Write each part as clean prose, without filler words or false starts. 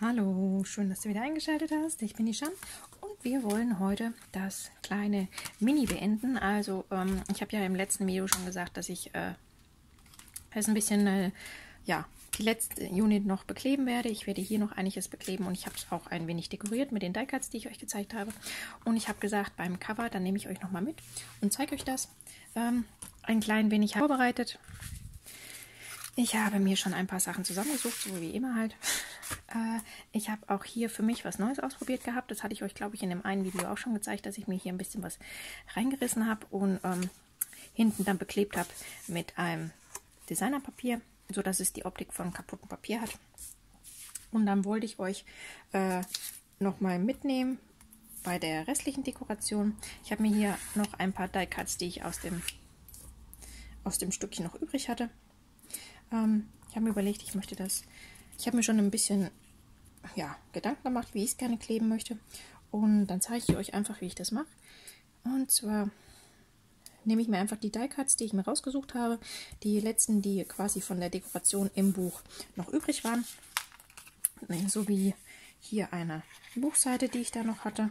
Hallo, schön, dass du wieder eingeschaltet hast. Ich bin die Shan und wir wollen heute das kleine Mini beenden. Also, ich habe ja im letzten Video schon gesagt, dass ich es ein bisschen, die letzte Unit noch bekleben werde. Ich werde hier noch einiges bekleben und ich habe es auch ein wenig dekoriert mit den Die-Cuts, die ich euch gezeigt habe. Und ich habe gesagt, beim Cover, dann nehme ich euch nochmal mit und zeige euch das. Ein klein wenig vorbereitet. Ich habe mir schon ein paar Sachen zusammengesucht, so wie immer halt. Ich habe auch hier für mich was Neues ausprobiert gehabt. Das hatte ich euch, glaube ich, in dem einen Video auch schon gezeigt, dass ich mir hier ein bisschen was reingerissen habe und hinten dann beklebt habe mit einem Designerpapier, so dass es die Optik von kaputtem Papier hat. Und dann wollte ich euch nochmal mitnehmen bei der restlichen Dekoration. Ich habe mir hier noch ein paar Die-Cuts, die ich aus dem Stückchen noch übrig hatte. Ich habe mir überlegt, ich habe mir schon ein bisschen Gedanken gemacht, wie ich es gerne kleben möchte. Und dann zeige ich euch einfach, wie ich das mache. Und zwar nehme ich mir einfach die Die-Cuts, die ich mir rausgesucht habe, die letzten, die quasi von der Dekoration im Buch noch übrig waren. So wie hier eine Buchseite, die ich da noch hatte.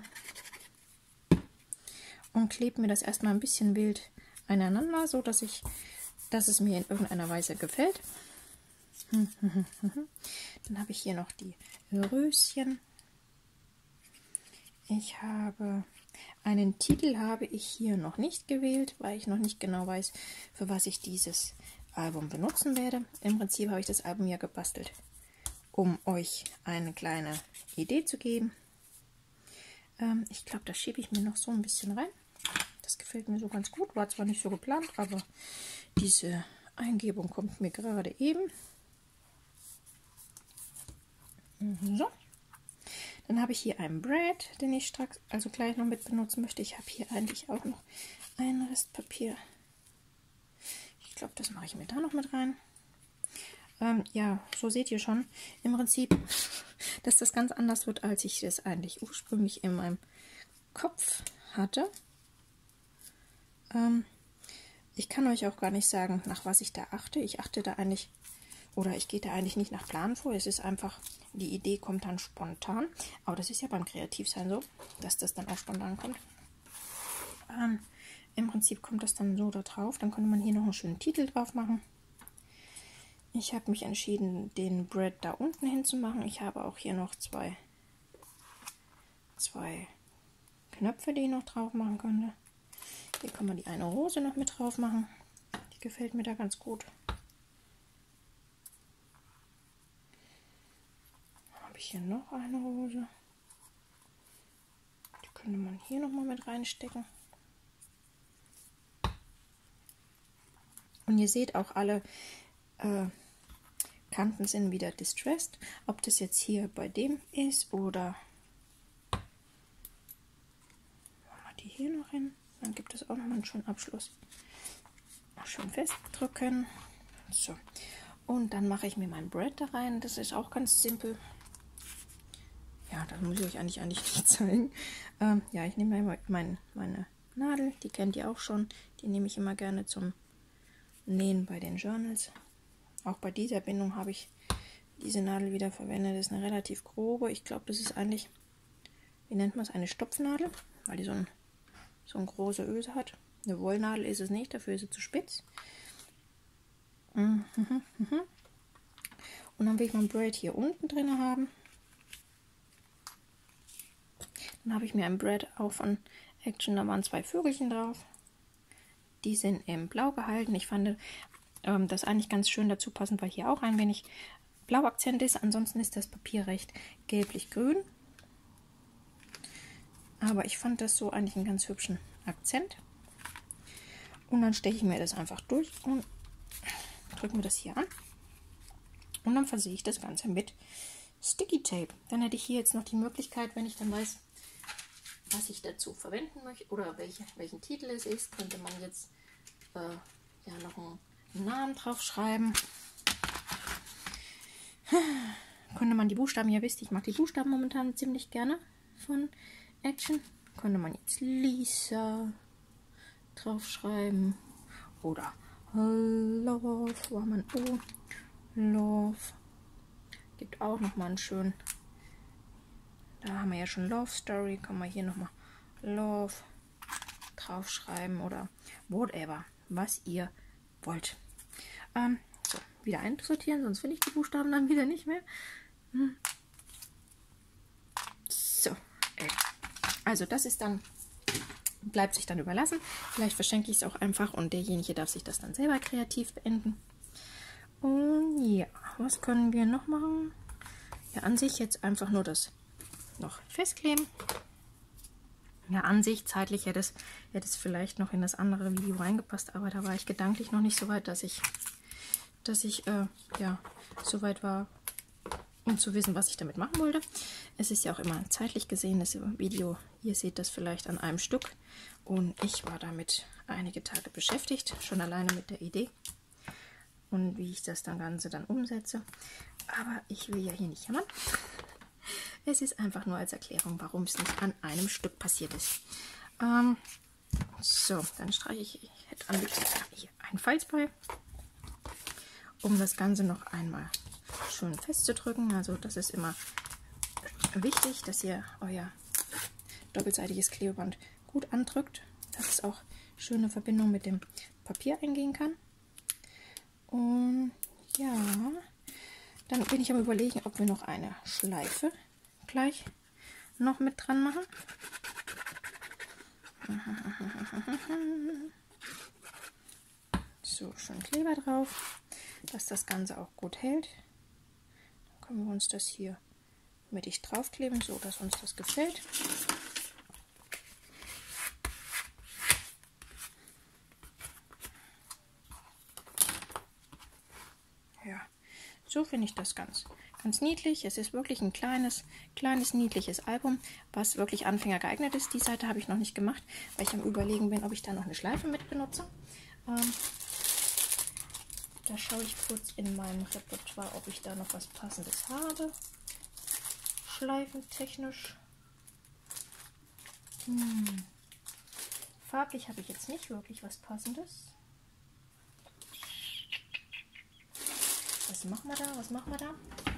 Und klebe mir das erstmal ein bisschen wild aneinander, so dass es mir in irgendeiner Weise gefällt. Dann habe ich hier noch die Röschen. Einen Titel habe ich hier noch nicht gewählt, weil ich noch nicht genau weiß, für was ich dieses Album benutzen werde. Im Prinzip habe ich das Album ja gebastelt, um euch eine kleine Idee zu geben. Ich glaube, da schiebe ich mir noch so ein bisschen rein. Das gefällt mir so ganz gut. War zwar nicht so geplant, aber diese Eingebung kommt mir gerade eben. So. Dann habe ich hier einen Brad, den ich gleich noch mit benutzen möchte. Ich habe hier eigentlich auch noch ein Restpapier. Ich glaube, das mache ich mir da noch mit rein. Ja, so seht ihr schon im Prinzip, dass das ganz anders wird, als ich das eigentlich ursprünglich in meinem Kopf hatte. Ich kann euch auch gar nicht sagen, nach was ich da achte. Ich gehe da eigentlich nicht nach Plan vor. Es ist einfach, die Idee kommt dann spontan. Aber das ist ja beim Kreativsein so, dass das dann auch spontan kommt. Im Prinzip kommt das dann so da drauf. Dann könnte man hier noch einen schönen Titel drauf machen. Ich habe mich entschieden, den Brad da unten hinzumachen. Ich habe auch hier noch zwei Knöpfe, die ich noch drauf machen könnte. Hier kann man die eine Rose noch mit drauf machen. Die gefällt mir da ganz gut. Habe ich hier noch eine Rose. Die könnte man hier noch mal mit reinstecken. Und ihr seht auch, alle Kanten sind wieder distressed. Ob das jetzt hier bei dem ist oder machen wir die hier noch hin. Dann gibt es auch noch mal einen schönen Abschluss. Schön festdrücken. So. Und dann mache ich mir mein Brad da rein. Das ist auch ganz simpel. Ja, das muss ich euch eigentlich nicht zeigen. Ja, ich nehme meine Nadel. Die kennt ihr auch schon. Die nehme ich immer gerne zum Nähen bei den Journals. Auch bei dieser Bindung habe ich diese Nadel wieder verwendet. Das ist eine relativ grobe. Ich glaube, das ist eigentlich, wie nennt man es, eine Stopfnadel, weil die so eine große Öse hat. Eine Wollnadel ist es nicht, dafür ist sie zu spitz. Und dann will ich mein Braid hier unten drin haben. Dann habe ich mir ein Braid auch von Action, da waren 2 Vögelchen drauf. Die sind in Blau gehalten. Ich fand das eigentlich ganz schön dazu passend, weil hier auch ein wenig Blauakzent ist. Ansonsten ist das Papier recht gelblich-grün. Aber ich fand das so eigentlich einen ganz hübschen Akzent. Und dann steche ich mir das einfach durch und drücke mir das hier an. Und dann versehe ich das Ganze mit Sticky Tape. Dann hätte ich hier jetzt noch die Möglichkeit, wenn ich dann weiß, was ich dazu verwenden möchte oder welchen Titel es ist, könnte man jetzt noch einen Namen drauf schreiben. Könnte man die Buchstaben, ihr wisst, ich mag die Buchstaben momentan ziemlich gerne von Action. Könnte man jetzt Lisa draufschreiben oder Love, wo haben wir O? Love. Gibt auch nochmal einen schönen Da haben wir ja schon Love Story. Kann man hier nochmal Love draufschreiben oder whatever, was ihr wollt. So, wieder einsortieren, sonst finde ich die Buchstaben dann wieder nicht mehr. So, also das ist dann, bleibt sich dann überlassen. Vielleicht verschenke ich es auch einfach und derjenige darf sich das dann selber kreativ beenden. Und ja, was können wir noch machen? Ja, an sich jetzt einfach nur das noch festkleben. Ja, an sich zeitlich hätte es vielleicht noch in das andere Video reingepasst, aber da war ich gedanklich noch nicht so weit, dass ich ja, so weit war, um zu wissen, was ich damit machen wollte. Es ist ja auch immer zeitlich gesehen, das Video, ihr seht das vielleicht an einem Stück und ich war damit einige Tage beschäftigt, schon alleine mit der Idee und wie ich das Ganze dann umsetze. Aber ich will ja hier nicht jammern. Es ist einfach nur als Erklärung, warum es nicht an einem Stück passiert ist. So, dann streiche ich am liebsten hier einen Falzball, um das Ganze noch einmal schön festzudrücken. Also das ist immer wichtig, dass ihr euer doppelseitiges Klebeband gut andrückt, dass es auch schöne Verbindung mit dem Papier eingehen kann. Und ja, dann bin ich am Überlegen, ob wir noch eine Schleife gleich noch mit dran machen. So, schön Kleber drauf, dass das Ganze auch gut hält. Dann können wir uns das hier mittig draufkleben, so dass uns das gefällt. Ja, so finde ich das ganz niedlich. Es ist wirklich ein kleines, niedliches Album, was wirklich Anfänger geeignet ist. Die Seite habe ich noch nicht gemacht, weil ich am Überlegen bin, ob ich da noch eine Schleife mit benutze. Da schaue ich kurz in meinem Repertoire, ob ich da noch was Passendes habe. Schleifentechnisch. Farblich habe ich jetzt nicht wirklich was Passendes. Was machen wir da?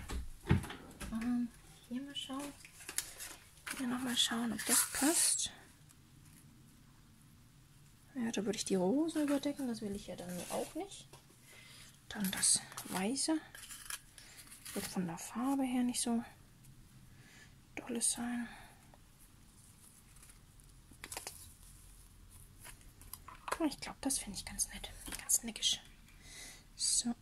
Hier mal schauen. Hier nochmal schauen, ob das passt. Ja, da würde ich die Rosen überdecken. Das will ich ja dann auch nicht. Dann das Weiße. Wird von der Farbe her nicht so dolles sein. Ich glaube, das finde ich ganz nett. Ganz neckisch. So.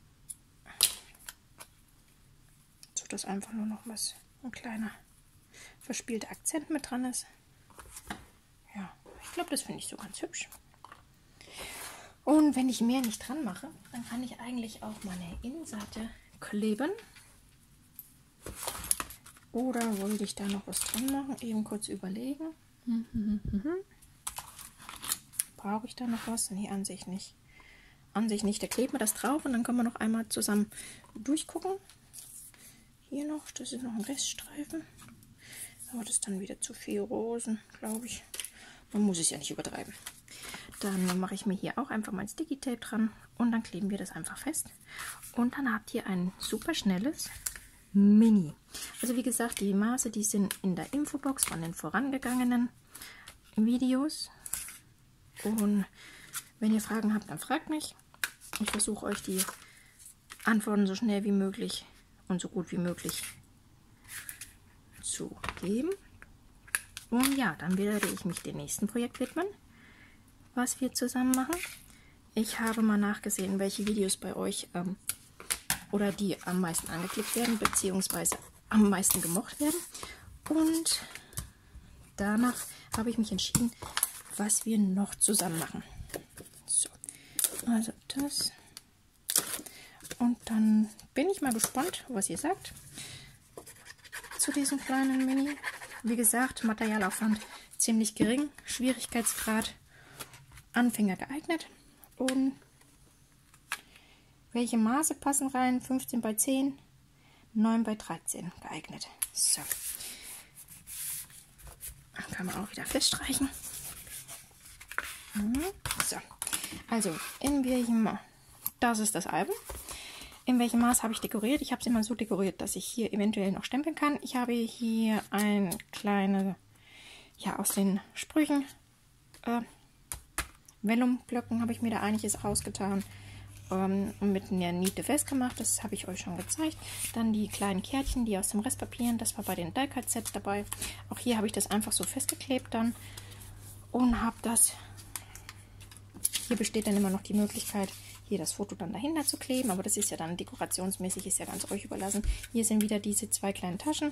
So, dass einfach nur noch ein kleiner verspielter Akzent mit dran ist. Ja, ich glaube, das finde ich so ganz hübsch. Und wenn ich mehr nicht dran mache, dann kann ich eigentlich auch meine Innenseite kleben. Oder wollte ich da noch was dran machen? Eben kurz überlegen. Brauche ich da noch was? Nee, an sich nicht. An sich nicht. Da kleben wir das drauf und dann können wir noch einmal zusammen durchgucken. Hier noch, das ist noch ein Reststreifen. Aber das ist dann wieder zu viel Rosen, glaube ich. Man muss es ja nicht übertreiben. Dann mache ich mir hier auch einfach mein Sticky Tape dran und dann kleben wir das einfach fest. Und dann habt ihr ein super schnelles Mini. Also wie gesagt, die Maße, die sind in der Infobox von den vorangegangenen Videos. Und wenn ihr Fragen habt, dann fragt mich. Ich versuche euch die Antworten so schnell wie möglich und so gut wie möglich zu geben. Und ja, dann werde ich mich dem nächsten Projekt widmen, was wir zusammen machen. Ich habe mal nachgesehen, welche Videos bei euch oder die am meisten angeklickt werden, beziehungsweise am meisten gemocht werden. Und danach habe ich mich entschieden, was wir noch zusammen machen. So, also das. Und dann bin ich mal gespannt, was ihr sagt zu diesem kleinen Mini. Wie gesagt, Materialaufwand ziemlich gering, Schwierigkeitsgrad Anfänger geeignet. Und welche Maße passen rein? 15 bei 10, 9 bei 13 geeignet. So. Dann kann man auch wieder feststreichen. So. Also in welchem, das ist das Album. In welchem Maß habe ich dekoriert? Ich habe es immer so dekoriert, dass ich hier eventuell noch stempeln kann. Ich habe hier ein kleine, ja, aus den Sprüchen Vellumblöcken habe ich mir da einiges rausgetan und mit einer Niete festgemacht. Das habe ich euch schon gezeigt. Dann die kleinen Kärtchen, die aus dem Restpapieren, das war bei den Die-Cut-Sets dabei. Auch hier habe ich das einfach so festgeklebt dann und habe das, hier besteht dann immer noch die Möglichkeit, hier das Foto dann dahinter zu kleben, aber das ist ja dann dekorationsmäßig, ist ja ganz euch überlassen. Hier sind wieder diese zwei kleinen Taschen.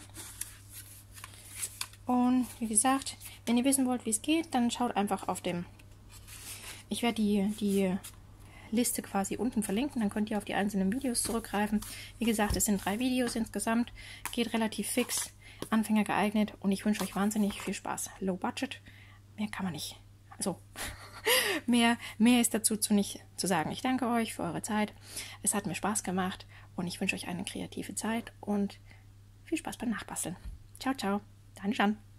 Und wie gesagt, wenn ihr wissen wollt, wie es geht, dann schaut einfach auf dem, ich werde die Liste quasi unten verlinken, dann könnt ihr auf die einzelnen Videos zurückgreifen. Wie gesagt, es sind 3 Videos insgesamt, geht relativ fix, Anfänger geeignet und ich wünsche euch wahnsinnig viel Spaß. Low Budget, mehr kann man nicht. Also, mehr ist dazu nicht zu sagen. Ich danke euch für eure Zeit, es hat mir Spaß gemacht und ich wünsche euch eine kreative Zeit und viel Spaß beim Nachbasteln. Ciao, ciao, deine Jeanne.